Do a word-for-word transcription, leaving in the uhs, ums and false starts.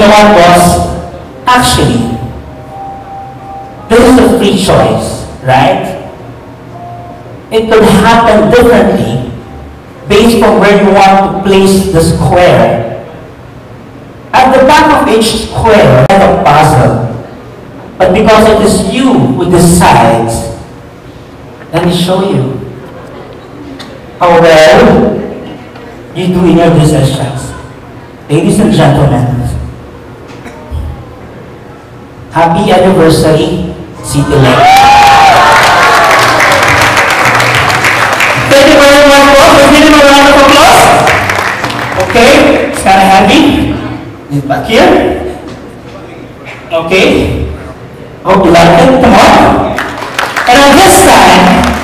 know what, boss? Actually, this is a free choice, right? It could happen differently based on where you want to place the square. At the back of each square, like a puzzle. But because it is you who decides, let me show you how well you do in your decisions. Ladies and gentlemen, happy anniversary, City Link. Thank you very much, boss. Let's give him a round of applause. Okay, it's kind of heavy. Back here. Okay. Hope you like it. Come on. And on this side,